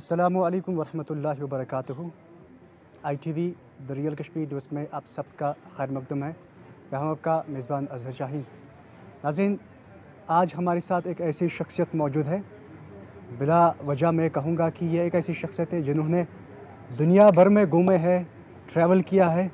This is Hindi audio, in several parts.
अस्सलामुअलैकुम वरहमतुल्लाहि वबरकातुहू। ITV the real Kashmir news में आप सबका खैर मकदम है। मैं हूं आपका मेज़बान अज़हर शाहीन। नाज़रीन, आज हमारे साथ एक ऐसी शख्सियत मौजूद है, बिला वजह मैं कहूँगा कि ये एक ऐसी शख्सियत है जिन्होंने दुनिया भर में घूमे हैं, ट्रैवल किया है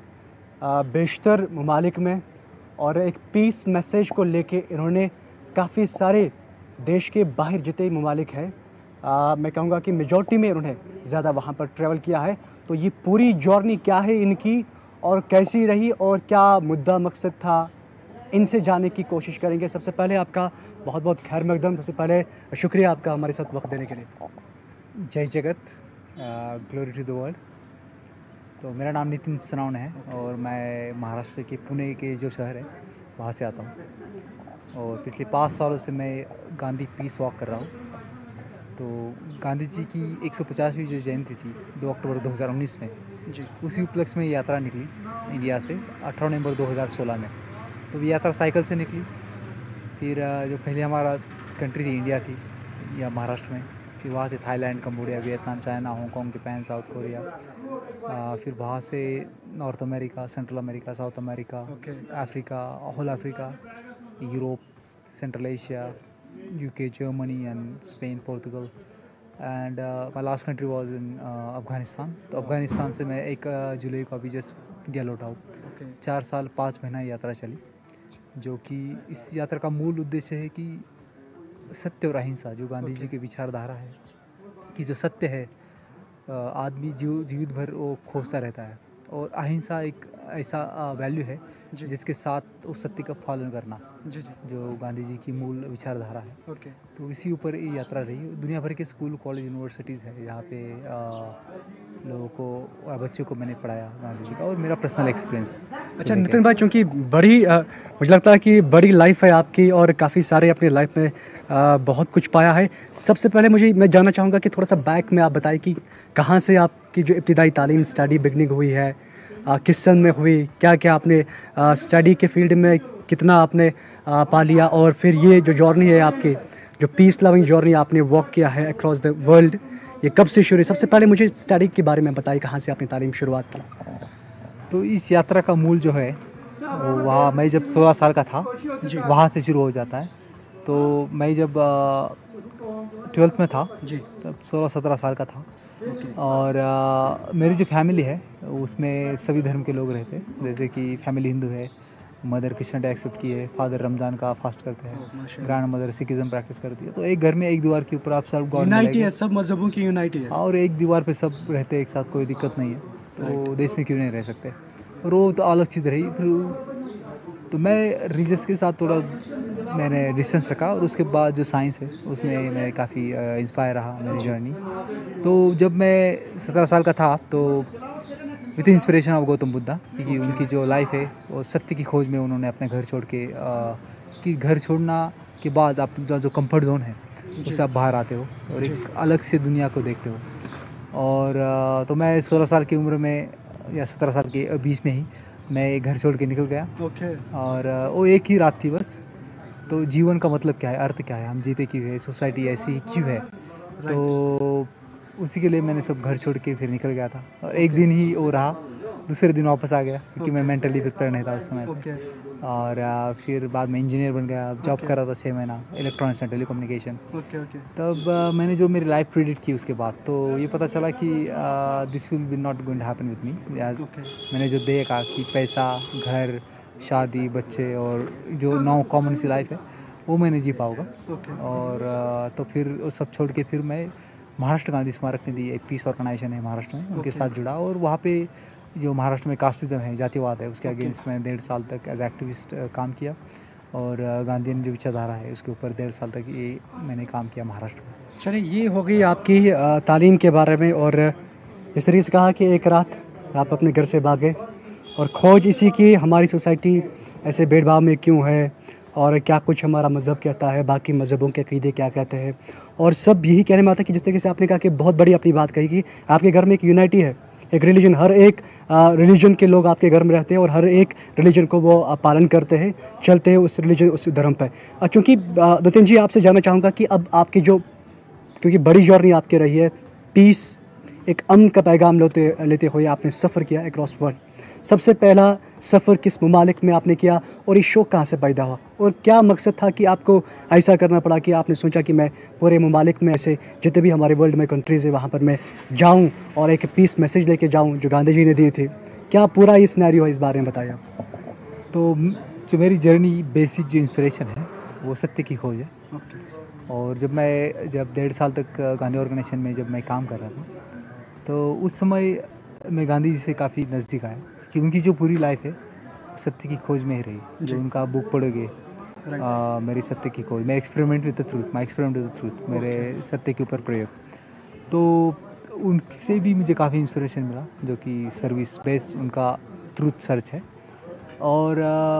बेशतर ममालिक में, और एक पीस मैसेज को लेके इन्होंने काफ़ी सारे देश के बाहर जितने ममालिक हैं, मैं कहूँगा कि मेजॉरिटी में इन्होंने ज़्यादा वहाँ पर ट्रैवल किया है। तो ये पूरी जर्नी क्या है इनकी और कैसी रही और क्या मुद्दा मकसद था, इनसे जानने की कोशिश करेंगे। सबसे पहले आपका बहुत बहुत खैर मकदम। सबसे पहले शुक्रिया आपका हमारे साथ वक्त देने के लिए। जय जगत, ग्लोरी टू द वर्ल्ड। तो मेरा नाम नितिन सनावन है और मैं महाराष्ट्र के पुणे के जो शहर है वहाँ से आता हूँ और पिछले 5 सालों से मैं गांधी पीस वॉक कर रहा हूँ। तो गांधी जी की 150वीं जो जयंती थी 2 अक्टूबर 2019 में जी, उसी उपलक्ष्य में यात्रा निकली इंडिया से 18 नवंबर 2016 में। तो ये यात्रा साइकिल से निकली। फिर जो पहले हमारा कंट्री थी इंडिया थी या महाराष्ट्र में, फिर वहाँ से Thailand, Cambodia, Vietnam, China, Hong Kong, Japan, South Korea, फिर वहाँ से North America, Central America, South America, Africa, whole Africa, Europe, Central Asia, UK, Germany and Spain, Portugal and my last country was in Afghanistan. तो अफ़गानिस्तान से मैं 1 जुलाई को अभी जस्ट इंडिया लौटा हूँ। 4 साल 5 महीना यात्रा चली, जो कि इस यात्रा का मूल उद्देश्य है कि सत्य और अहिंसा, जो गांधी जी की विचारधारा है कि जो सत्य है आदमी जीवित भर वो खोजता रहता है, और अहिंसा एक ऐसा वैल्यू है जिसके साथ उस सत्य का पालन करना, जो गांधी जी की मूल विचारधारा है। तो इसी ऊपर ये यात्रा रही। दुनिया भर के स्कूल, कॉलेज, यूनिवर्सिटीज़ है जहाँ पे लोगों को, बच्चों को मैंने पढ़ाया गांधी जी का, और मेरा पर्सनल एक्सपीरियंस। अच्छा नितिन भाई, चूँकि बड़ी मुझे लगता है कि बड़ी लाइफ है आपकी और काफ़ी सारे अपनी लाइफ में बहुत कुछ पाया है। सबसे पहले मैं जानना चाहूँगा कि थोड़ा सा बैक में आप बताएं कि कहाँ से आपकी जो इब्तिदाई तालीम स्टडी बिगनिंग हुई है, किस सन में हुई, क्या क्या आपने स्टडी के फील्ड में कितना आपने पा लिया, और फिर ये जो जर्नी है आपकी, जो पीस लविंग जर्नी आपने वॉक किया है अक्रॉस द वर्ल्ड, ये कब से शुरू हुई? सबसे पहले मुझे स्टडी के बारे में बताइए, कहाँ से आपने तालीम शुरुआत की? तो इस यात्रा का मूल जो है वो वहाँ मैं जब 16 साल का था वहाँ से शुरू हो जाता है। तो मैं जब 12th में था जी, तब 16-17 साल का था, और मेरी जो फैमिली है उसमें सभी धर्म के लोग रहते हैं। जैसे कि फैमिली हिंदू है, मदर क्रिश्चियन एक्सेप्ट की है, फादर रमज़ान का फास्ट करते हैं, ग्रैंड मदर सिखिज़म प्रैक्टिस करती है। तो एक घर में एक दीवार के ऊपर आप सब गॉड यूनाइटी है, सब मजहबों की यूनाइटी है। और एक दीवार पे सब रहते हैं एक साथ, कोई दिक्कत नहीं है। तो देश में क्यों नहीं रह सकते, और वो तो अलग चीज़ रही। फिर तो मैं रिलीजियस के साथ थोड़ा मैंने डिस्टेंस रखा, और उसके बाद जो साइंस है उसमें मैं काफ़ी इंस्पायर रहा मेरी जर्नी। तो जब मैं 17 साल का था तो with inspiration of Gautam Buddha, क्योंकि उनकी जो लाइफ है वो सत्य की खोज में उन्होंने अपने घर छोड़ के कि घर छोड़ना के बाद आप जो कंफर्ट जोन है उससे आप बाहर आते हो और एक अलग से दुनिया को देखते हो। और तो मैं 16 साल की उम्र में या 17 साल के बीच में ही मैं घर छोड़ के निकल गया। और वो एक ही रात थी बस। तो जीवन का मतलब क्या है, अर्थ क्या है, हम जीते क्यों है, सोसाइटी ऐसी क्यों है। तो उसी के लिए मैंने सब घर छोड़ के फिर निकल गया था, और एक दिन ही वो रहा, दूसरे दिन वापस आ गया क्योंकि मैं मेंटली प्रिपेयर नहीं था उस समय पे। और फिर बाद में इंजीनियर बन गया, जॉब कर रहा था 6 महीना इलेक्ट्रॉनिक्स एंड टेलीकम्युनिकेशन। तब मैंने जो मेरी लाइफ प्रेडिक्ट की उसके बाद तो ये पता चला कि this will be not going to happen with me. मैंने जो देखा कि पैसा, घर, शादी, बच्चे और जो नौ कॉमन सी लाइफ है वो मैं नहीं जी पाऊँगा। और तो फिर वो सब छोड़ के फिर मैं महाराष्ट्र गांधी स्मारक निधि, एक पीस ऑर्गेनाइजेशन है महाराष्ट्र में, उनके साथ जुड़ा, और वहाँ पे जो महाराष्ट्र में कास्टिज्म है, जातिवाद है, उसके अगेंस्ट में 1.5 साल तक एज एक्टिविस्ट काम किया। और गांधी ने जो विचारधारा है उसके ऊपर 1.5 साल तक ये मैंने काम किया महाराष्ट्र में। चलिए, ये हो गई आपकी तालीम के बारे में, और इस तरीके से कहा कि एक रात आप अपने घर से भागे और खोज इसी की, हमारी सोसाइटी ऐसे भेदभाव में क्यों है, और क्या कुछ हमारा मज़हब कहता है, बाकी मज़हबों के अक़ीदे क्या कहते हैं, और सब यही कहने में आता है कि जिस तरीके से आपने कहा कि बहुत बड़ी अपनी बात कही कि आपके घर में एक यूनाइटी है, एक रिलीजन, हर एक रिलीजन के लोग आपके घर में रहते हैं और हर एक रिलीजन को वो पालन करते हैं, चलते हैं उस रिलीजन, उस धर्म पर। चूँकि नितिन जी, आपसे जानना चाहूँगा कि अब आपकी जो, क्योंकि बड़ी जर्नी आपकी रही है, पीस, एक अमन का पैगाम लेते हुए आपने सफ़र किया अक्रॉस वर्ल्ड। सबसे पहला सफ़र किस ममालिक में आपने किया और ये शौक़ कहाँ से पैदा हुआ, और क्या मकसद था कि आपको ऐसा करना पड़ा कि आपने सोचा कि मैं पूरे ममालिक में ऐसे जितने भी हमारे वर्ल्ड में कंट्रीज़ है वहाँ पर मैं जाऊँ और एक पीस मैसेज लेके जाऊँ जो गांधी जी ने दिए थे? क्या पूरा ये सिनेरियो है, इस बारे में बताइए आप। तो जो मेरी जर्नी बेसिक जो इंस्पिरेशन है वो सत्य की खोज है। और जब 1.5 साल तक गांधी ऑर्गेनाइजेशन में जब मैं काम कर रहा था, तो उस समय मैं गांधी जी से काफ़ी नज़दीक आया कि उनकी जो पूरी लाइफ है सत्य की खोज में ही रही। जो उनका बुक पढ़ोगे, मेरी सत्य की खोज, मैं एक्सपेरिमेंट विद द ट्रूथ, मेरे सत्य के ऊपर प्रयोग, तो उनसे भी मुझे काफ़ी इंस्पिरेशन मिला, जो कि सर्विस बेस्ड उनका ट्रूथ सर्च है। और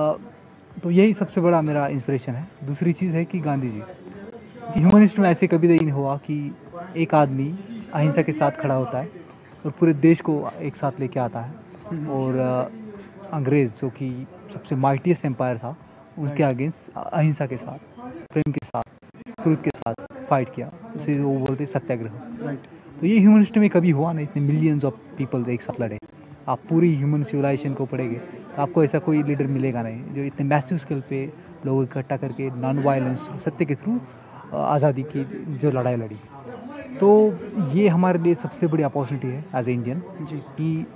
तो यही सबसे बड़ा मेरा इंस्पिरेशन है। दूसरी चीज़ है कि गांधी जी ह्यूमनिस्ट में ऐसे कभी नहीं हुआ कि एक आदमी अहिंसा के साथ खड़ा होता है और पूरे देश को एक साथ लेके आता है, और अंग्रेज़ जो कि सबसे माइटिएस्ट एम्पायर था उसके अगेंस्ट अहिंसा के साथ, प्रेम के साथ, ट्रूथ के साथ फाइट किया, उसे वो बोलते सत्याग्रह। तो ये ह्यूमनिस्ट में कभी हुआ नहीं, इतने मिलियंस ऑफ पीपल एक साथ लड़े। आप पूरी ह्यूमन सिविलाइजेशन को पढ़ेंगे तो आपको ऐसा कोई लीडर मिलेगा नहीं जो इतने मैसिव स्केल पे लोगों इकट्ठा करके नॉन वायलेंस, सत्य के थ्रू आज़ादी की जो लड़ाई लड़ी। तो ये हमारे लिए सबसे बड़ी अपॉर्चुनिटी है एज ए इंडियन कि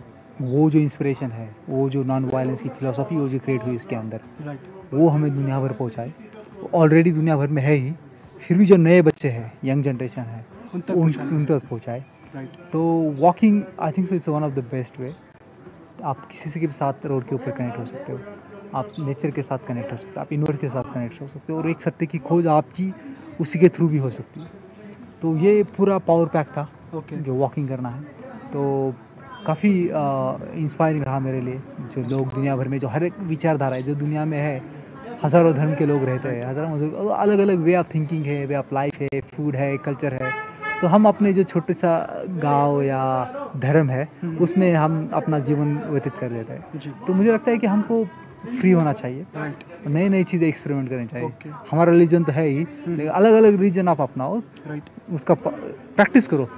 वो जो इंस्पिरेशन है, वो जो नॉन वायलेंस की फिलॉसफी वो जो क्रिएट हुई इसके अंदर, वो हमें दुनिया भर पहुँचाए। ऑलरेडी दुनिया भर में है ही, फिर भी जो नए बच्चे हैं, यंग जनरेशन है, उन तक पहुँचाए। तो walking I think so it's one of the best way. आप किसी से के साथ रोड के ऊपर कनेक्ट हो सकते हो, आप नेचर के साथ कनेक्ट हो सकते हो, आप यूनिवर्स के साथ कनेक्ट हो सकते हो, और एक सत्य की खोज आपकी उसी के थ्रू भी हो सकती है। तो ये पूरा पावर पैक था जो वॉकिंग करना है। तो काफ़ी इंस्पायरिंग रहा मेरे लिए। जो लोग दुनिया भर में जो हर एक विचारधारा है जो दुनिया में है, हज़ारों धर्म के लोग रहते हैं, हज़ारों अलग अलग वे ऑफ थिंकिंग है, वे ऑफ लाइफ है, फूड है, कल्चर है। तो हम अपने जो छोटे सा गाँव या धर्म है उसमें हम अपना जीवन व्यतीत कर देते हैं। तो मुझे लगता है कि हमको फ्री होना चाहिए, नई नई चीज़ें एक्सपेरिमेंट करनी चाहिए। हमारा रिलीजन तो है ही, लेकिन अलग अलग रिलीजन आप अपनाओ, उसका प्रैक्टिस करो।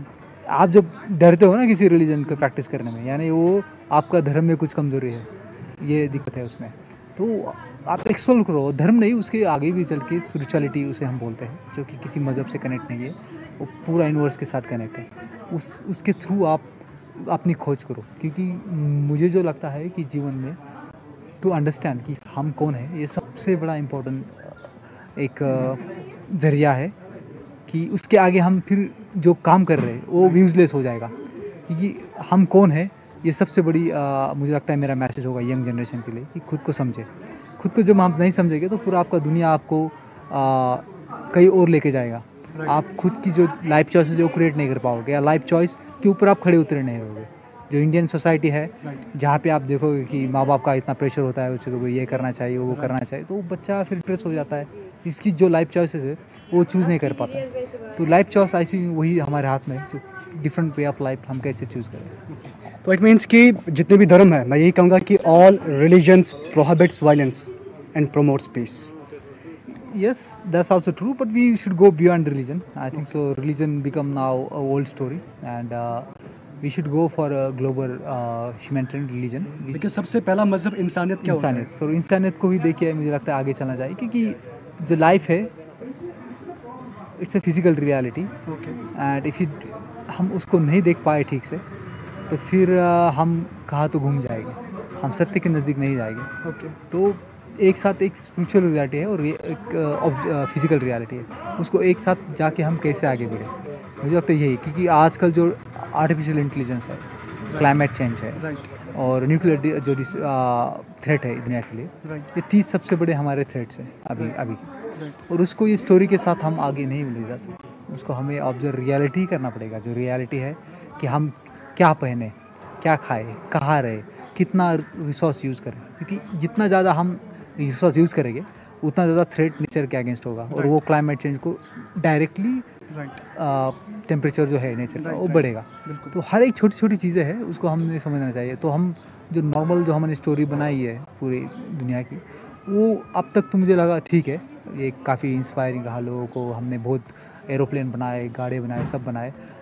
आप जब डरते हो ना किसी रिलीजन को प्रैक्टिस करने में, यानी वो आपका धर्म में कुछ कमज़ोरी है, ये दिक्कत है उसमें। तो आप एक्सप्लोर करो, धर्म नहीं उसके आगे भी चल के स्पिरिचुअलिटी उसे हम बोलते हैं, जो कि किसी मज़हब से कनेक्ट नहीं है, वो पूरा यूनिवर्स के साथ कनेक्ट है। उसके थ्रू आप अपनी खोज करो, क्योंकि मुझे जो लगता है कि जीवन में टू अंडरस्टैंड कि हम कौन है, ये सबसे बड़ा इम्पोर्टेंट एक ज़रिया है कि उसके आगे हम फिर जो काम कर रहे हैं वो यूज़लेस हो जाएगा। क्योंकि हम कौन है, ये सबसे बड़ी मुझे लगता है मेरा मैसेज होगा यंग जनरेशन के लिए कि खुद को समझे। खुद को जब हम नहीं समझेंगे तो पूरा आपका दुनिया आपको कहीं और लेके जाएगा। आप खुद की जो लाइफ चॉइसेस वो क्रिएट नहीं कर पाओगे, या लाइफ चॉइस के ऊपर आप खड़े उतरे नहीं रहोगे। जो इंडियन सोसाइटी है जहाँ पे आप देखोगे कि माँ बाप का इतना प्रेशर होता है बच्चे को, ये करना चाहिए, वो करना चाहिए, तो बच्चा फिर डिप्रेस हो जाता है। इसकी जो लाइफ चॉइसेस है वो चूज़ नहीं कर पाता। तो लाइफ चॉइस ऐसी वही हमारे हाथ में है, जो डिफरेंट वे ऑफ लाइफ हम कैसे चूज़ करें। तो इट मीन्स कि जितने भी धर्म है, मैं यही कहूँगा कि all religions prohibits violence and promotes peace. Yes, that's also true, but we should go beyond religion. I think so. Religion become now a old story, and we should go for a global humanitarian religion. लेकिन सबसे पहला मजहब इंसानियत क्या होता है? इंसानियत, सो इंसानियत को भी देखिए, मुझे लगता है आगे चलना चाहिए, क्योंकि जो लाइफ है it's a physical reality, and if हम उसको नहीं देख पाए ठीक से, तो फिर हम कहाँ तो घूम जाएंगे, हम सत्य के नज़दीक नहीं जाएंगे। तो एक साथ एक स्पिरिचुअल रियलिटी है और एक फिजिकल रियलिटी है, उसको एक साथ जाके हम कैसे आगे बढ़े, मुझे लगता है यही। क्योंकि आजकल जो आर्टिफिशियल इंटेलिजेंस है, क्लाइमेट चेंज है, और न्यूक्लियर जो थ्रेट है दुनिया के लिए, ये 30 सबसे बड़े हमारे थ्रेट्स हैं अभी। और उसको ये स्टोरी के साथ हम आगे नहीं ले जा सकते, उसको हमें ऑब्जर्व रियलिटी करना पड़ेगा। जो रियलिटी है कि हम क्या पहने, क्या खाए, कहाँ रहे, कितना रिसोर्स यूज़ करें, क्योंकि जितना ज़्यादा हम रिसोर्स यूज़ करेंगे उतना ज़्यादा थ्रेट नेचर के अगेंस्ट होगा, और वो क्लाइमेट चेंज को डायरेक्टली टेम्परेचर जो है नेचर का वो बढ़ेगा। तो हर एक छोटी छोटी चीज़ें हैं, उसको हमने समझना चाहिए। तो हम जो नॉर्मल जो हमने स्टोरी बनाई है पूरी दुनिया की, वो अब तक तो मुझे लगा ठीक है, ये काफ़ी इंस्पायरिंग रहा लोगों को। हमने बहुत एरोप्लेन बनाए, गाड़ी बनाए, सब बनाए,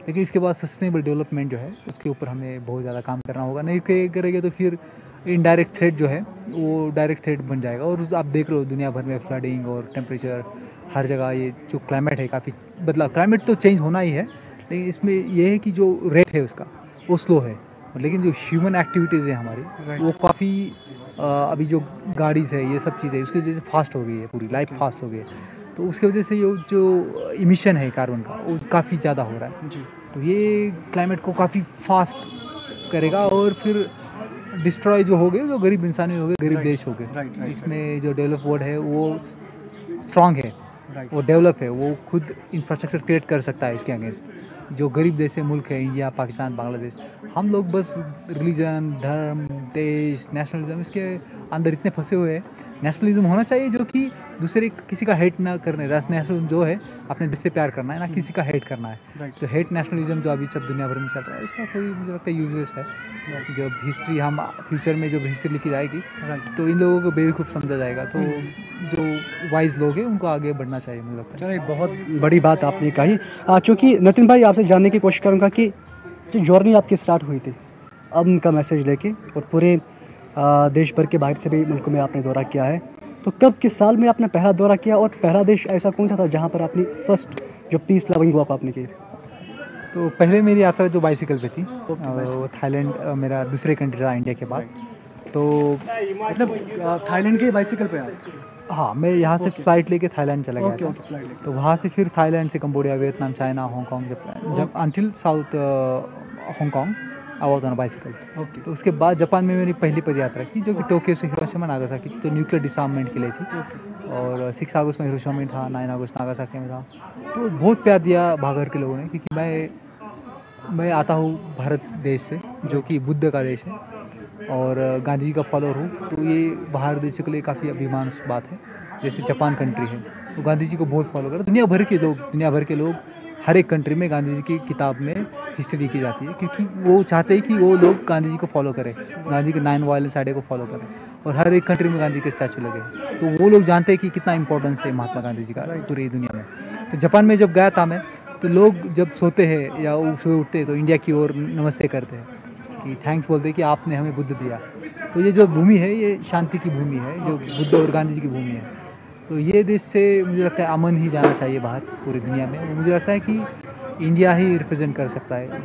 लेकिन इसके बाद सस्टेनेबल डेवलपमेंट जो है उसके ऊपर हमें बहुत ज़्यादा काम करना होगा। नहीं करेंगे तो फिर इनडायरेक्ट थ्रेट जो है वो डायरेक्ट थ्रेट बन जाएगा। और आप देख रहे हो दुनिया भर में फ्लडिंग और टेम्परेचर हर जगह, ये जो क्लाइमेट है काफ़ी बदला। क्लाइमेट तो चेंज होना ही है, लेकिन इसमें ये है कि जो रेट है उसका वो स्लो है, लेकिन जो ह्यूमन एक्टिविटीज़ है हमारी वो काफ़ी अभी जो गाड़ीज़ है ये सब चीज़ें उसकी वजह से फास्ट हो गई है, पूरी लाइफ फास्ट हो गई है। तो उसकी वजह से ये जो इमिशन है कार्बन का वो काफ़ी ज़्यादा हो रहा है। तो ये क्लाइमेट को काफ़ी फास्ट करेगा और फिर डिस्ट्रॉय जो हो गए, जो गरीब इंसान हो गए, गरीब देश हो गए। इसमें जो डेवलप वर्ल्ड है वो स्ट्रांग है, वो डेवलप है, वो खुद इंफ्रास्ट्रक्चर क्रिएट कर सकता है इसके अगेंस्ट। जो गरीब देश है, मुल्क है इंडिया, पाकिस्तान, बांग्लादेश, हम लोग बस रिलीजन, धर्म, देश, नेशनलिज्म इसके अंदर इतने फंसे हुए हैं। नेशनलिज्म होना चाहिए जो कि दूसरे किसी का हेट ना करने। नेशनलिज्म जो है अपने देश से प्यार करना है, ना किसी का हेट करना है। तो हेट नेशनलिज्म जो अभी सब दुनिया भर में चल रहा है इसका कोई मुझे लगता है यूजलेस है। जब हिस्ट्री हम फ्यूचर में जब हिस्ट्री लिखी जाएगी तो इन लोगों को बेवकूफ़ समझा जाएगा। तो जो वाइज लोग हैं उनको आगे बढ़ना चाहिए मुझे लगता है। चलिए, बहुत बड़ी बात आपने कही। चूँकि नितिन भाई आपसे जानने की कोशिश करूँगा कि जो जर्नी आपकी स्टार्ट हुई थी अमन का मैसेज लेके, और पूरे देश भर के बाहर से भी मुल्कों में आपने दौरा किया है, तो कब किस साल में आपने पहला दौरा किया और पहला देश ऐसा कौन सा था जहाँ पर आपने फर्स्ट जो पीस लविंग वॉक आपने की? तो पहले मेरी यात्रा जो बाइसिकल पे थी वो थाईलैंड, मेरा दूसरे कंट्री था इंडिया के बाद। तो मतलब थाईलैंड के बाइसिकल पे आप? हाँ, मैं यहाँ से फ़्लाइट लेके थाईलैंड चला गया था। फ्लाइट लेके। तो वहाँ से फिर थाईलैंड से कंबोडिया, वियतनाम, चाइना, हांगकांग, जब until South Hong Kong I was on a bicycle. Okay. तो उसके बाद जापान में मेरी पहली पद यात्रा की, जो कि टोक्यो से हिरोशिमा नागासाकी, तो न्यूक्लियर डिसआर्ममेंट के लिए थी। और 6 अगस्त में हिरोशिमा में था, 9 अगस्त नागासाकी में था। तो बहुत प्यार दिया भागर के लोगों ने, क्योंकि मैं आता हूँ भारत देश से जो कि बुद्ध का देश है और गांधी जी का फॉलोअर हूँ। तो ये बाहर देशों के लिए काफ़ी अभिमान बात है। जैसे जापान कंट्री है तो गांधी जी को बहुत फॉलो कर, दुनिया भर के लोग हर एक कंट्री में गांधी जी की किताब में हिस्ट्री लिखी जाती है, क्योंकि वो चाहते हैं कि वो लोग गांधी जी को फॉलो करें, गांधी के 9 वायलेंस आइडिया को फॉलो करें, और हर एक कंट्री में गांधी के स्टैचू लगे। तो वो लोग जानते हैं कि कितना इंपॉर्टेंस है महात्मा गांधी जी का पूरी दुनिया में। तो जापान में जब गया था मैं, तो लोग जब सोते हैं या सुबह उठते हैं तो इंडिया की ओर नमस्ते करते हैं, कि थैंक्स बोलते हैं कि आपने हमें बुद्ध दिया। तो ये जो भूमि है ये शांति की भूमि है, जो बुद्ध और गांधी जी की भूमि है। तो ये देश से मुझे लगता है अमन ही जाना चाहिए बाहर पूरी दुनिया में। मुझे लगता है कि इंडिया ही रिप्रेजेंट कर सकता है,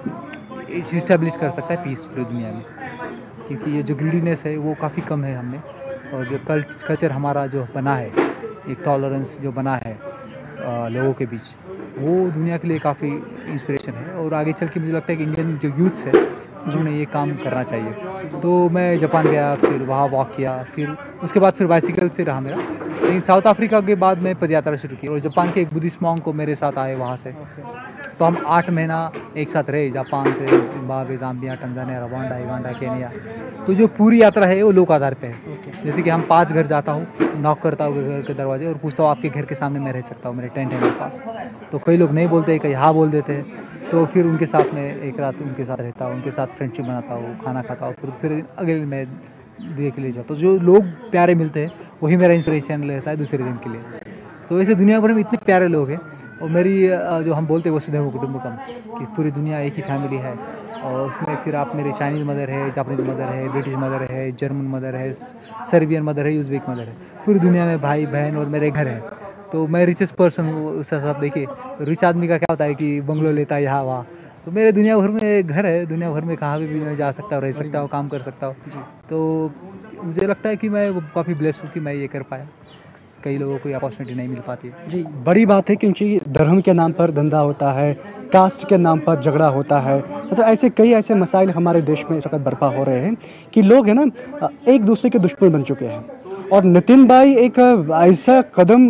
जो इस्टेब्लिश कर सकता है पीस पूरी दुनिया में, क्योंकि ये जो ग्रीडीनेस है वो काफ़ी कम है हमने। और जो कल्चर हमारा जो बना है, एक टॉलरेंस जो बना है लोगों के बीच, वो दुनिया के लिए काफ़ी इंस्पिरेशन है। और आगे चल के मुझे लगता है कि इंडियन जो यूथ्स है उन्हें ये काम करना चाहिए। तो मैं जापान गया, फिर वहाँ वॉक किया, फिर उसके बाद फिर बाइसिकल से रहा मेरा। लेकिन साउथ अफ्रीका के बाद मैं पदयात्रा शुरू की, और जापान के एक बुद्धिस्ट मॉन्क को मेरे साथ आए वहाँ से। तो हम 8 महीना एक साथ रहे, जापान से Zimbabwe, Zambia, Tanzania, Rwanda, Uganda, Kenya. तो जो पूरी यात्रा है वो लोक आधार पे है। जैसे कि हम 5 घर जाता हूँ, नॉक करता हूँ घर के दरवाजे और पूछता हूँ आपके घर के सामने मैं रह सकता हूँ, मेरे टेंट है मेरे पास। तो कई लोग नहीं बोलते, कई हाँ बोल देते हैं। तो फिर उनके साथ में एक रात उनके साथ रहता हूँ, उनके साथ फ्रेंडशिप बनाता हूँ, खाना खाता हूँ, फिर दूसरे दिन अगले मैं दिए के लिए जाता हूँ। जो लोग प्यारे मिलते हैं वही मेरा इंस्पिरेशन रहता है दूसरे दिन के लिए। तो ऐसे दुनिया भर में इतने प्यारे लोग हैं। और मेरी जो हम बोलते हैं वसुधैव कुटुंबकम, कि पूरी दुनिया एक ही फैमिली है। और उसमें फिर आप मेरे चाइनीज़ मदर है, जापानीज़ मदर है, ब्रिटिश मदर है, जर्मन मदर है, सर्बियन मदर है, यूज़बेक मदर है। पूरी दुनिया में भाई बहन और मेरे घर हैं। तो मैं रिचेस्ट पर्सन हूँ उस हिसाब देखिए। तो रिच आदमी का क्या होता है कि बंगलो लेता है यहाँ वहाँ। तो मेरे दुनिया भर में घर है, दुनिया भर में कहाँ भी मैं जा सकता हूँ, रह सकता हूँ, काम कर सकता हूँ। तो मुझे लगता है कि मैं काफ़ी ब्लेस हूँ कि मैं ये कर पाया। कई लोगों को ये अपॉर्चुनिटी नहीं मिल पाती है। जी, बड़ी बात है, क्योंकि धर्म के नाम पर धंधा होता है, कास्ट के नाम पर झगड़ा होता है। मतलब ऐसे कई ऐसे मसाइल हमारे देश में इस वक्त बर्पा हो रहे हैं कि लोग है ना एक दूसरे के दुश्मन बन चुके हैं। और नितिन भाई एक ऐसा कदम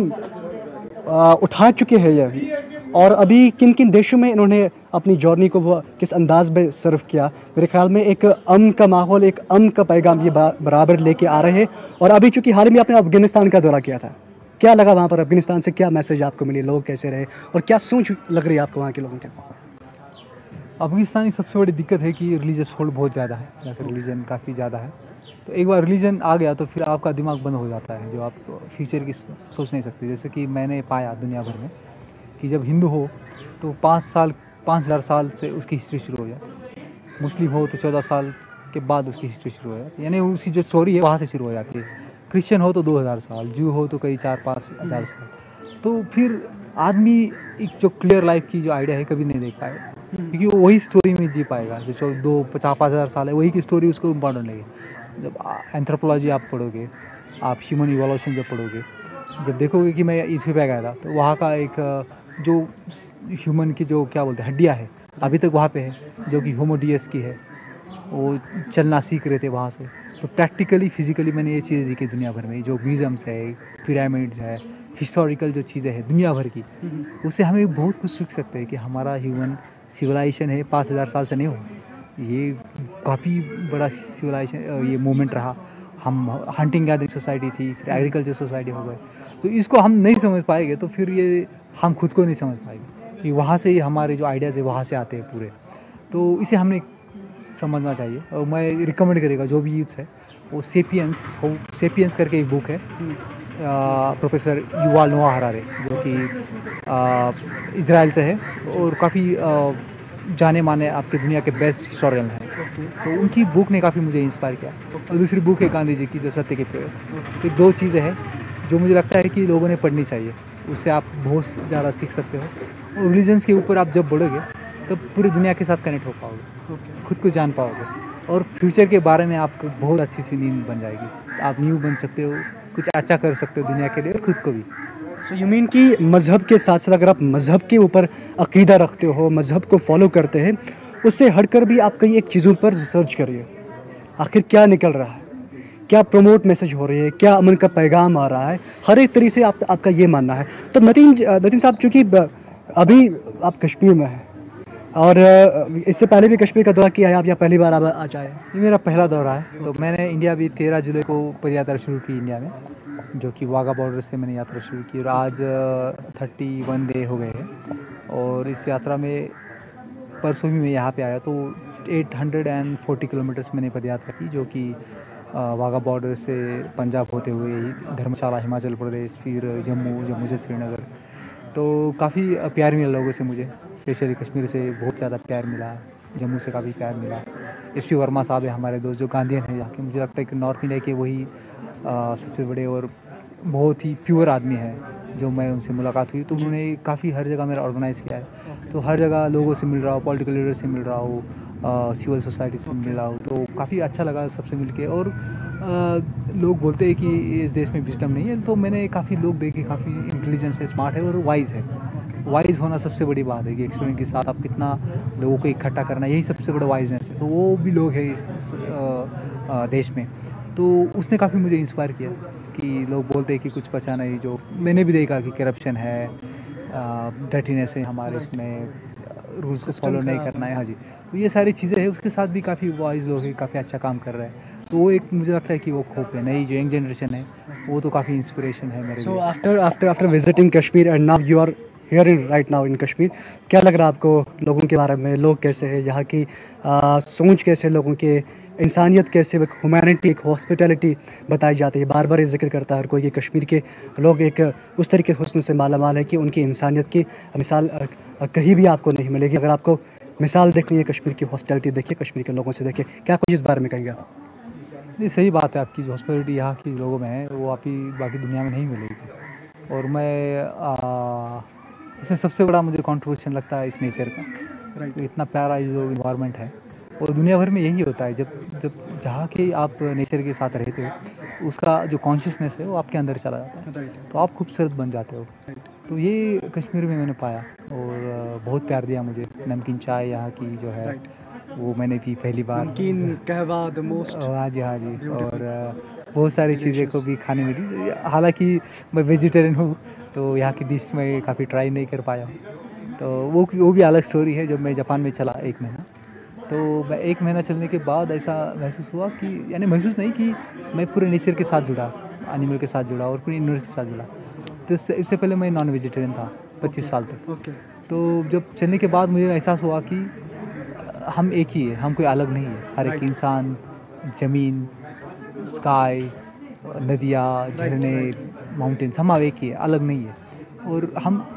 उठा चुके हैं ये, और अभी किन किन देशों में इन्होंने अपनी जर्नी को वो किस अंदाज में सर्व किया, मेरे ख्याल में एक अमन का माहौल, एक अमन का पैगाम ये बराबर लेके आ रहे हैं। और अभी चूँकि हाल में आपने अफगानिस्तान का दौरा किया था, क्या लगा वहाँ पर? अफगानिस्तान से क्या मैसेज आपको मिली, लोग कैसे रहे और क्या सोच लग रही है आपको वहाँ के लोगों के? अफगानिस्तान की सबसे बड़ी दिक्कत है कि रिलीजियस होल्ड बहुत ज़्यादा है, या फिर रिलीजन काफ़ी ज़्यादा है। तो एक बार रिलीजन आ गया तो फिर आपका दिमाग बंद हो जाता है, जो आप फ्यूचर की सोच नहीं सकते। जैसे कि मैंने पाया दुनिया भर में कि जब हिंदू हो तो 5 साल 5000 साल से उसकी हिस्ट्री शुरू हो जाती है। मुस्लिम हो तो 14 साल के बाद उसकी हिस्ट्री शुरू हो जाती है, यानी उसकी जो स्टोरी है वहाँ से शुरू हो जाती है। क्रिश्चियन हो तो 2000 साल, जू हो तो कई 4-5 हज़ार साल। तो फिर आदमी एक जो क्लियर लाइफ की जो आइडिया है कभी नहीं देख पाएगा, क्योंकि वो वही स्टोरी में जी पाएगा जो 2-50-5 हज़ार साल है, वही की स्टोरी उसको इम्पॉर्टेंट लगेगी। जब एंथ्रोपोलॉजी आप पढ़ोगे, आप ह्यूमन इवोल्यूशन जब पढ़ोगे, जब देखोगे कि मैं इथियोपिया गया था तो वहाँ का एक जो ह्यूमन की जो क्या बोलते हैं हड्डियाँ है अभी तक वहाँ पे है, जो कि होमोडियस की है, वो चलना सीख रहे थे वहाँ से। तो प्रैक्टिकली फिजिकली मैंने ये चीज़ें देखी दुनिया भर में, जो म्यूज़ियम्स है, पिरामिड्स है, हिस्टोरिकल जो चीज़ें हैं दुनिया भर की, उससे हमें बहुत कुछ सीख सकते हैं कि हमारा ह्यूमन सिविलाइजेशन है 5000 साल से नहीं हो, ये काफ़ी बड़ा सिविलाइजेशन ये मूवमेंट रहा। हम हंटिंग गैदरिंग सोसाइटी थी, फिर एग्रीकल्चर सोसाइटी हो गए। तो इसको हम नहीं समझ पाएंगे तो फिर ये हम खुद को नहीं समझ पाएंगे कि वहाँ से ही हमारे जो आइडियाज़ है वहाँ से आते हैं पूरे। तो इसे हमने समझना चाहिए और मैं रिकमेंड करेगा जो भी यूथ है वो सेपियंस करके एक बुक है, प्रोफेसर युval नोआ हरारे जो कि इज़राइल से है और काफ़ी जाने माने आपके दुनिया के बेस्ट हिस्टोरियन हैं। तो उनकी बुक ने काफ़ी मुझे इंस्पायर किया। और दूसरी बुक है गांधी जी की जो सत्य के प्रयोग। तो 2 चीज़ें हैं जो मुझे लगता है कि लोगों ने पढ़नी चाहिए, उससे आप बहुत ज़्यादा सीख सकते हो और रिलीजन्स के ऊपर आप जब बढ़ोगे तब पूरी दुनिया के साथ कनेक्ट हो पाओगे, खुद को जान पाओगे और फ्यूचर के बारे में आपको बहुत अच्छी सी नींद बन जाएगी। आप न्यू बन सकते हो, कुछ अच्छा कर सकते हो दुनिया के लिए और खुद को भी। सो यू मीन कि मज़हब के साथ साथ अगर आप मज़हब के ऊपर अक़ीदा रखते हो, मज़हब को फॉलो करते हैं, उससे हटकर भी आप कई एक चीज़ों पर रिसर्च करिए, आखिर क्या निकल रहा है, क्या प्रमोट मैसेज हो रही है, क्या अमन का पैगाम आ रहा है, हर एक तरीके से आपका ये मानना है। तो नतीन साहब, चूँकि अभी आप कश्मीर में हैं और इससे पहले भी कश्मीर का दौरा किया है आप या पहली बार आप आज आए हैं? ये मेरा पहला दौरा है। तो मैंने इंडिया भी 13 जुलाई को पदयात्रा शुरू की इंडिया में, जो कि वाघा बॉर्डर से मैंने यात्रा शुरू की और आज 31 डे हो गए हैं। और इस यात्रा में परसों भी मैं यहाँ पे आया तो 840 किलोमीटर्स मैंने पदयात्रा की, जो कि वाघा बॉर्डर से पंजाब होते हुए धर्मशाला हिमाचल प्रदेश, फिर जम्मू से श्रीनगर। तो काफ़ी प्यार मिला लोगों से मुझे, स्पेशली कश्मीर से बहुत ज़्यादा प्यार मिला, जम्मू से काफ़ी प्यार मिला। एस.पी. वर्मा साहब है हमारे दोस्त जो गांधीयन हैं यहाँ के, मुझे लगता है कि नॉर्थ इंडिया के वही सबसे बड़े और बहुत ही प्योर आदमी हैं। जो मैं उनसे मुलाकात हुई तो उन्होंने काफ़ी हर जगह मेरा ऑर्गेनाइज़ किया है, तो हर जगह लोगों से मिल रहा हूँ, पॉलिटिकल लीडर से मिल रहा हूँ, सिविल सोसाइटी से मिल रहा हूँ, तो काफ़ी अच्छा लगा सबसे मिल के। और लोग बोलते हैं कि इस देश में विजडम नहीं है, तो मैंने काफ़ी लोग देखे, काफ़ी इंटेलिजेंस है, स्मार्ट है और वाइज़ है। वाइज़ होना सबसे बड़ी बात है कि एक्सपीरियंस के साथ आप कितना लोगों को इकट्ठा करना, यही सबसे बड़ा वाइजनेस है। तो वो भी लोग हैं इस देश में, तो उसने काफ़ी मुझे इंस्पायर किया कि लोग बोलते हैं कि कुछ बचा नहीं, जो मैंने भी देखा कि करप्शन है, डर्टीनेस है हमारे इसमें, रूल्स को फॉलो नहीं करना है। हाँ जी, तो ये सारी चीज़ें हैं, उसके साथ भी काफ़ी वाइज लोग हैं, काफ़ी अच्छा काम कर रहे हैं। तो वो एक मुझे लगता है कि वो खोप है, नई जो यंग जनरेशन है वो तो काफ़ी इंस्पिरेशन है मेरे सो लिए। After visiting Kashmir and now you are here in right now in Kashmir, क्या लग रहा है आपको लोगों के बारे में, लोग कैसे हैं यहाँ की, सोच कैसे है लोगों के, इंसानियत कैसे, एक ह्यूमैनिटी, एक हॉस्पिटैलिटी बताई जाती है, बार बार ये जिक्र करता है हर कोई कि कश्मीर के लोग एक उस तरीके हुस्न से मालामाल है कि उनकी इंसानियत की मिसाल कहीं भी आपको नहीं मिलेगी। अगर आपको मिसाल देखनी है कश्मीर की हॉस्पिटैलिटी देखिए, कश्मीर के लोगों से देखिए, क्या कुछ इस बारे में कहेंगे आप? ये सही बात है आपकी, जो हॉस्पिटैलिटी यहाँ की लोगों में है वो आपकी बाकी दुनिया में नहीं मिलेगी। और मैं इसमें सबसे बड़ा मुझे कंट्रीब्यूशन लगता है इस नेचर का, राइट। तो इतना प्यारा ये जो इन्वायरमेंट है और दुनिया भर में यही होता है, जब जब जहाँ के आप नेचर के साथ रहते हो उसका जो कॉन्शियसनेस है वो आपके अंदर चला जाता है, राइट। तो आप खूबसूरत बन जाते हो। तो ये कश्मीर में मैंने पाया और बहुत प्यार दिया मुझे। नमकीन चाय यहाँ की जो है वो मैंने पी पहली बार। नमकीन कहवा द मोस्ट हाँ जी, हाँ जी। Beautiful. और बहुत सारी चीज़ें को भी खाने मिली, हालांकि मैं वेजिटेरियन हूँ तो यहाँ की डिश मैं काफ़ी ट्राई नहीं कर पाया हूँ। तो वो भी अलग स्टोरी है। जब मैं जापान में चला 1 महीना, तो मैं 1 महीना चलने के बाद ऐसा महसूस हुआ कि, यानी महसूस नहीं कि मैं पूरे नेचर के साथ जुड़ा, एनिमल के साथ जुड़ा और पूरे यूनिवर्स के साथ जुड़ा। तो इससे पहले मैं नॉन वेजिटेरियन था 25 साल तक। ओके। तो जब चलने के बाद मुझे एहसास हुआ कि हम एक ही है, हम कोई अलग नहीं है। हर एक Right. इंसान, ज़मीन, स्काई, नदियाँ, झरने, माउंटेन्स, हम एक ही है, अलग नहीं है। और हम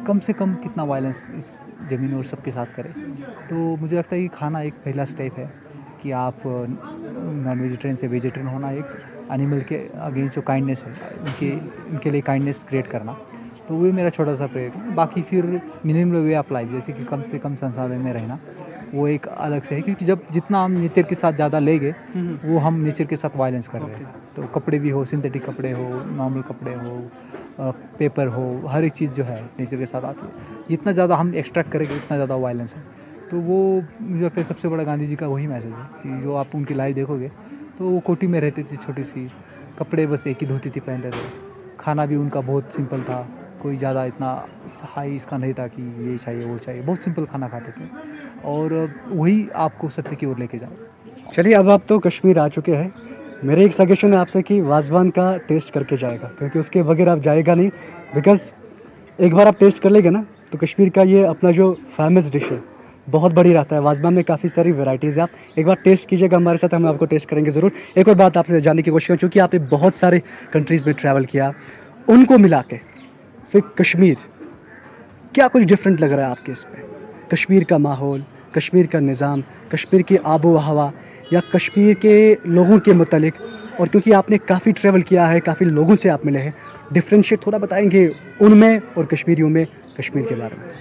कम से कम कितना वायलेंस इस ज़मीन और सबके साथ करे। तो मुझे लगता है कि खाना एक पहला स्टेप है कि आप नॉन वेजिटेरियन से वेजिटेरियन होना, एक एनिमल के अगेंस्ट जो काइंडनेस है इनके लिए काइंडनेस क्रिएट करना, तो वो मेरा छोटा सा प्रयोग है। बाकी फिर मिनिमल वे ऑफ लाइफ, जैसे कि कम से कम संसाधन में रहना, वो एक अलग से है, क्योंकि जब जितना हम नेचर के साथ ज़्यादा लेंगे वो हम नेचर के साथ वायलेंस कर रहे हैं। तो कपड़े भी हो, सिंथेटिक कपड़े हो, नॉर्मल कपड़े हो, पेपर हो, हर एक चीज़ जो है नेचर के साथ आती है। जितना ज़्यादा हम एक्सट्रैक्ट करेंगे उतना ज़्यादा वायलेंस है। तो वो मुझे लगता है सबसे बड़ा गांधी जी का वही मैसेज है कि जो आप उनकी लाइफ देखोगे तो वो कोठी में रहते थे, छोटी सी, कपड़े बस एक ही धोती थी पहनते थे, खाना भी उनका बहुत सिंपल था, कोई ज़्यादा इतना हाई इसका नहीं था कि ये चाहिए वो चाहिए, बहुत सिंपल खाना खाते थे और वही आपको सत्य की ओर लेके जाए। चलिए, अब आप तो कश्मीर आ चुके हैं, मेरे एक सजेशन है आपसे कि वाजवान का टेस्ट करके जाएगा, क्योंकि उसके बगैर आप जाएगा नहीं। बिकॉज एक बार आप टेस्ट कर लेंगे ना तो कश्मीर का ये अपना जो फेमस डिश है बहुत बड़ी रहता है। वाजवान में काफ़ी सारी वैरायटीज़ है, आप एक बार टेस्ट कीजिएगा हमारे साथ, हम आपको टेस्ट करेंगे ज़रूर। एक और बात आपसे जानने की कोशिश करूँ, चूँकि आपने बहुत सारे कंट्रीज़ में ट्रैवल किया, उनको मिला के फिर कश्मीर क्या कुछ डिफरेंट लग रहा है आपके इस पे? कश्मीर का माहौल, कश्मीर का निज़ाम, कश्मीर की आबो हवा या कश्मीर के लोगों के मुतालिक, और क्योंकि आपने काफ़ी ट्रैवल किया है, काफ़ी लोगों से आप मिले हैं, डिफ्रेंशिएट थोड़ा बताएंगे उनमें और कश्मीरियों में कश्मीर के बारे में?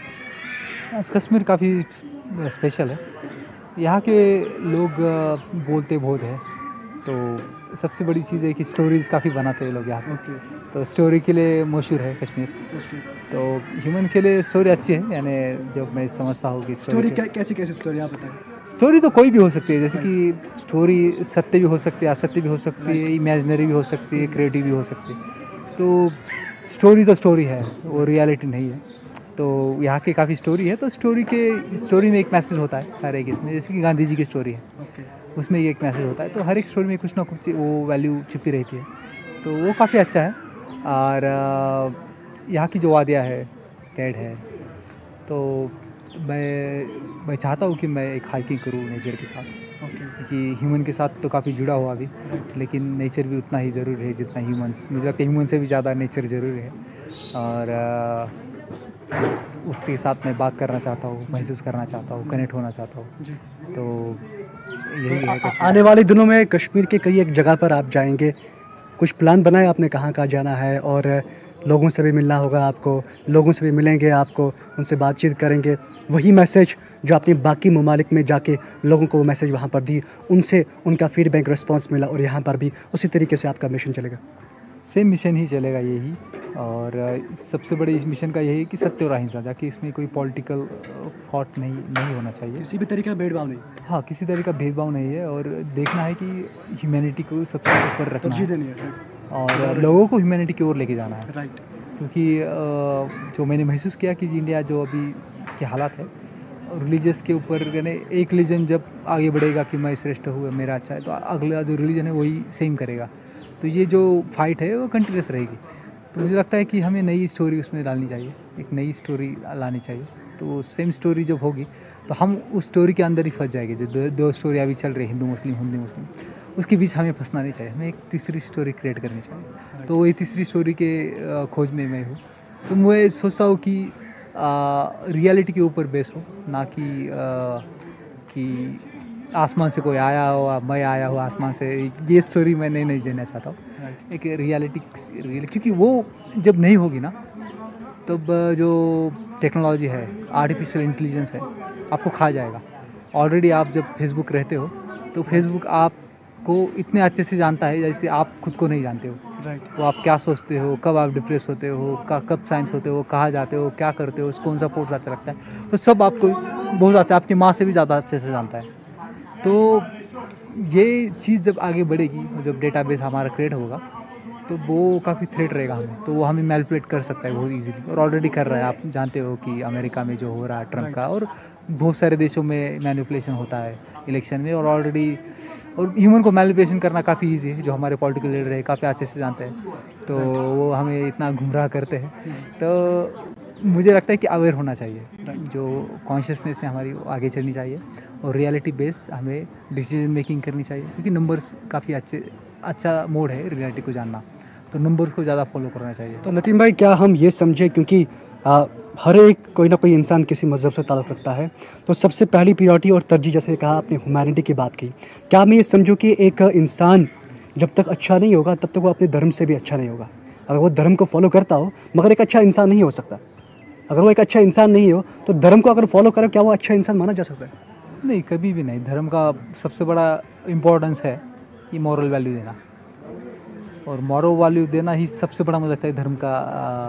कश्मीर काफ़ी स्पेशल है। यहाँ के लोग बोलते बहुत हैं, तो सबसे बड़ी चीज़ है कि स्टोरीज़ काफ़ी बनाते हैं लोग यहाँ पे। तो स्टोरी के लिए मशहूर है कश्मीर। तो ह्यूमन के लिए स्टोरी अच्छी है, यानी जब मैं समझता हूँ कि स्टोरी कैसी कैसी स्टोरी आप बताएं? स्टोरी तो कोई भी हो सकती है, जैसे कि स्टोरी सत्य भी हो सकती है, असत्य भी हो सकती है, इमेजिनरी भी हो सकती है, क्रिएटिव भी हो सकती है। तो स्टोरी तो स्टोरी है, वो रियलिटी नहीं है। तो यहाँ की काफ़ी स्टोरी है, तो स्टोरी में एक मैसेज होता है हर एक इसमें, जैसे कि गांधी जी की स्टोरी है, उसमें ये एक मैसेज होता है। तो हर एक स्टोरी में कुछ ना कुछ वो वैल्यू छिपी रहती है, तो वो काफ़ी अच्छा है। और यहाँ की जो वादियाँ है, कैड है, तो मैं चाहता हूँ कि मैं एक हाइकिंग करूँ नेचर के साथ, क्योंकि ह्यूमन के साथ तो काफ़ी जुड़ा हुआ अभी, लेकिन नेचर भी उतना ही ज़रूरी है जितना ह्यूमंस। मुझे लगता है ह्यूमन से भी ज़्यादा नेचर ज़रूरी है, और उसके साथ मैं बात करना चाहता हूँ, महसूस करना चाहता हूँ, कनेक्ट होना चाहता हूँ। तो यही है कश्मीर। आने वाले दिनों में कश्मीर के कई एक जगह पर आप जाएंगे, कुछ प्लान बनाए आपने कहाँ कहाँ जाना है? और लोगों से भी मिलना होगा आपको, लोगों से भी मिलेंगे आपको, उनसे बातचीत करेंगे, वही मैसेज जो आपने बाकी ममालिक में जाके लोगों को वो मैसेज वहाँ पर दी, उनसे उनका फीडबैक रिस्पांस मिला, और यहाँ पर भी उसी तरीके से आपका मिशन चलेगा? सेम मिशन ही चलेगा यही, और सबसे बड़े इस मिशन का यही है कि सत्य और अहिंसा, जाकि इसमें कोई पॉलिटिकल थॉट नहीं होना चाहिए, किसी भी तरीके का भेदभाव नहीं। हाँ, किसी तरह का भेदभाव नहीं है, और देखना है कि ह्यूमैनिटी को सबसे ऊपर रखना है, देनी है और लोगों को ह्यूमैनिटी की ओर लेके जाना है। राइट। क्योंकि जो मैंने महसूस किया कि इंडिया जो अभी के हालात है रिलीजियस के ऊपर, यानी एक रिलीजन जब आगे बढ़ेगा कि मैं श्रेष्ठ हूँ, मेरा अच्छा है, तो अगला जो रिलीजन है वही सेम करेगा। तो ये जो फाइट है वो कंटिन्यूस रहेगी। तो मुझे लगता है कि हमें नई स्टोरी उसमें डालनी चाहिए, एक नई स्टोरी लानी चाहिए। तो सेम स्टोरी जब होगी तो हम उस स्टोरी के अंदर ही फंस जाएंगे। जो दो स्टोरी अभी चल रही है, हिंदू मुस्लिम, उसके बीच हमें फंसना नहीं चाहिए, हमें एक तीसरी स्टोरी क्रिएट करनी चाहिए। तो वही तीसरी स्टोरी के खोज में मैं हूँ। तो मैं सोचता हूँ कि रियलिटी के ऊपर बेस हो, ना कि आसमान से कोई आया हो, मैं आया हूँ आसमान से, ये स्टोरी मैं नहीं देना चाहता हूँ। एक रियलिटी, क्योंकि वो जब नहीं होगी ना, तब जो टेक्नोलॉजी है, आर्टिफिशियल इंटेलिजेंस है, आपको खा जाएगा। ऑलरेडी आप जब फेसबुक रहते हो तो फेसबुक आपको इतने अच्छे से जानता है जैसे आप खुद को नहीं जानते हो। वो आप क्या सोचते हो, कब आप डिप्रेस होते हो, कब साइंस होते हो, कहाँ जाते हो, क्या करते हो, कौन सा पोस्ट अच्छा लगता है, तो सब आपको बहुत अच्छा, आपकी माँ से भी ज़्यादा अच्छे से जानता है। तो ये चीज़ जब आगे बढ़ेगी, जब डेटाबेस हमारा क्रिएट होगा, तो वो काफ़ी थ्रेट रहेगा हमें, तो वो हमें मैनिपुलेट कर सकता है बहुत इजीली, और ऑलरेडी कर रहा है। आप जानते हो कि अमेरिका में जो हो रहा है ट्रम्प का, और बहुत सारे देशों में मैनिपुलेशन होता है इलेक्शन में, और ऑलरेडी, और ह्यूमन को मैनिपुलेशन करना काफ़ी ईजी है, जो हमारे पॉलिटिकल लीडर है काफ़ी अच्छे से जानते हैं। तो वो हमें इतना गुमराह करते हैं। तो मुझे लगता है कि अवेयर होना चाहिए, जो कॉन्शियसनेस है हमारी वो आगे चलनी चाहिए, और रियलिटी बेस हमें डिसीजन मेकिंग करनी चाहिए, क्योंकि नंबर्स काफ़ी अच्छा मोड है रियलिटी को जानना, तो नंबर्स को ज़्यादा फॉलो करना चाहिए। तो नितिन भाई, क्या हम ये समझे, क्योंकि हर एक कोई ना कोई इंसान किसी मज़हब से ताल्लुक़ रखता है, तो सबसे पहली प्रायोरिटी और तरजीह, जैसे कहा आपने ह्यूमैनिटी की बात की, क्या मैं ये समझूँ कि एक इंसान जब तक अच्छा नहीं होगा तब तक वो अपने धर्म से भी अच्छा नहीं होगा? अगर वो धर्म को फॉलो करता हो मगर एक अच्छा इंसान नहीं हो सकता। अगर वो एक अच्छा इंसान नहीं हो तो धर्म को अगर फॉलो करे, क्या वो अच्छा इंसान माना जा सकता है? नहीं, कभी भी नहीं। धर्म का सबसे बड़ा इम्पोर्टेंस है कि मॉरल वैल्यू देना, और मॉरल वैल्यू देना ही सबसे बड़ा मुझे लगता है धर्म का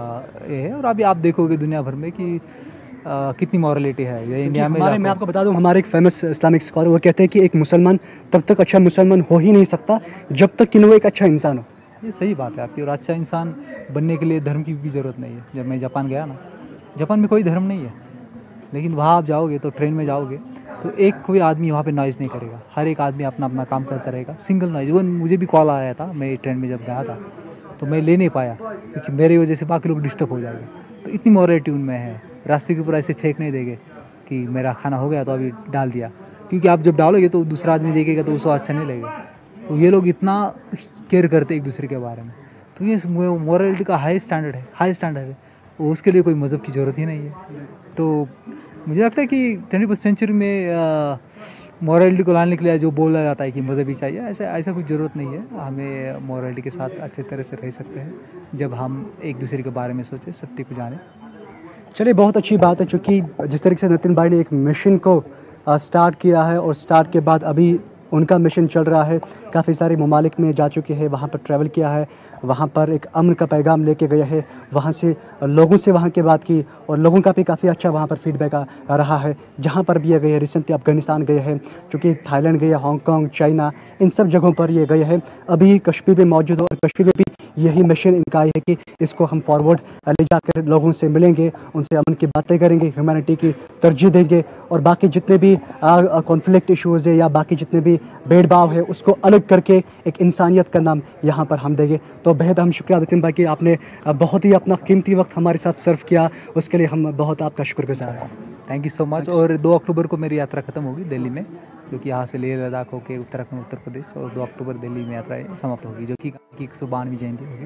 ये है। और अभी आप देखोगे दुनिया भर में कि कितनी मॉरलिटी है। ये इंडिया में मैं आपको बता दूं, हमारे एक फेमस इस्लामिक स्कॉलर वो कहते हैं कि एक मुसलमान तब तक अच्छा मुसलमान हो ही नहीं सकता जब तक कि वो एक अच्छा इंसान हो। ये सही बात है आपकी। और अच्छा इंसान बनने के लिए धर्म की भी ज़रूरत नहीं है। जब मैं जापान गया ना, जापान में कोई धर्म नहीं है, लेकिन वहाँ आप जाओगे तो ट्रेन में जाओगे तो एक कोई आदमी वहाँ पे नॉइज़ नहीं करेगा। हर एक आदमी अपना अपना काम करता रहेगा, सिंगल नॉइज़। इवन मुझे भी कॉल आया था, मैं ट्रेन में जब गया था तो मैं ले नहीं पाया क्योंकि मेरी वजह से बाकी लोग डिस्टर्ब हो जाएंगे। तो इतनी मॉरलिटी उनमें है। रास्ते के ऊपर ऐसे फेंक नहीं देंगे कि मेरा खाना हो गया तो अभी डाल दिया, क्योंकि आप जब डालोगे तो दूसरा आदमी देखेगा तो उसको अच्छा नहीं लगेगा। तो ये लोग इतना केयर करते एक दूसरे के बारे में। तो ये मॉरलिटी का हाई स्टैंडर्ड है। वो उसके लिए कोई मज़हब की ज़रूरत ही नहीं है। तो मुझे लगता है कि 21वीं सेंचुरी में मॉरलिटी को लाने के लिए जो बोला जाता है कि मज़हब ही चाहिए, ऐसा कुछ ज़रूरत नहीं है। हमें मॉरलिटी के साथ अच्छे तरह से रह सकते हैं जब हम एक दूसरे के बारे में सोचें, सत्य को जानें। चलिए, बहुत अच्छी बात है, क्योंकि जिस तरीके से नितिन भाई ने एक मिशन को स्टार्ट किया है और स्टार्ट के बाद अभी उनका मिशन चल रहा है, काफ़ी सारे ममालिक में जा चुके हैं, वहाँ पर ट्रैवल किया है, वहाँ पर एक अमन का पैगाम लेके गए हैं, वहाँ से लोगों से वहाँ की बात की और लोगों का भी काफ़ी अच्छा वहाँ पर फीडबैक रहा है। जहाँ पर भी ये गए हैं, रिसेंटली अफ़गानिस्तान गए हैं, चूँकि थाईलैंड गए, हांगकॉन्ग, चाइना, इन सब जगहों पर ये गए हैं। अभी कश्मीर में मौजूद हो और कश्मीर में भी यही मिशन इनका है कि इसको हम फॉरवर्ड ले जाकर लोगों से मिलेंगे, उनसे अमन की बातें करेंगे, ह्यूमैनिटी की तरजीह देंगे और बाकी जितने भी कॉन्फ्लिक्ट इश्यूज़ है या बाकी जितने भी भेदभाव है उसको अलग करके एक इंसानियत का नाम यहाँ पर हम देंगे। तो बेहद हम शुक्रिया नितिन भाई कि आपने बहुत ही अपना कीमती वक्त हमारे साथ सर्व किया, उसके लिए हम बहुत आपका शुक्रगुजार हैं। Thank you so much. और 2 अक्टूबर को मेरी यात्रा ख़त्म होगी दिल्ली में, जो कि यहाँ से लेह लद्दाख होकर उत्तराखंड, उत्तर प्रदेश, और 2 अक्टूबर दिल्ली में यात्रा समाप्त होगी, जो कि गांधी की 192वीं जयंती होगी।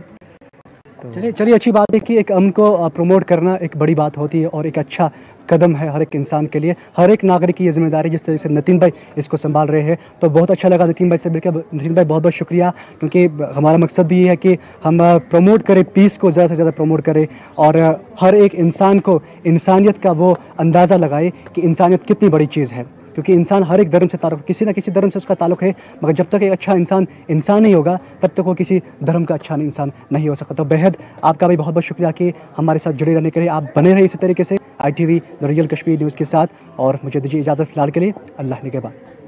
तो चलिए अच्छी बात है कि एक अमन को प्रमोट करना एक बड़ी बात होती है और एक अच्छा कदम है हर एक इंसान के लिए, हर एक नागरिक की ये जिम्मेदारी, जिस तरह से नितिन भाई इसको संभाल रहे हैं। तो बहुत अच्छा लगा नितिन भाई से मिलकर। नितिन भाई बहुत बहुत शुक्रिया, क्योंकि हमारा मकसद भी ये है कि हम प्रमोट करें, पीस को ज़्यादा से ज़्यादा प्रमोट करें और हर एक इंसान को इंसानियत का वो अंदाज़ा लगाए कि इंसानियत कितनी बड़ी चीज़ है, क्योंकि इंसान हर एक धर्म से ताल्लुक़, किसी ना किसी धर्म से उसका ताल्लुक़ है, मगर जब तक एक अच्छा इंसान नहीं होगा तब तक वो किसी धर्म का अच्छा इंसान नहीं हो सकता। तो बेहद आपका भी बहुत बहुत शुक्रिया कि हमारे साथ जुड़े रहने के लिए। आप बने रहे इसी तरीके से ITV the real Kashmir news के साथ, और मुझे दीजिए इजाज़त फ़िलहाल के लिए। अल्लाह निगहबान।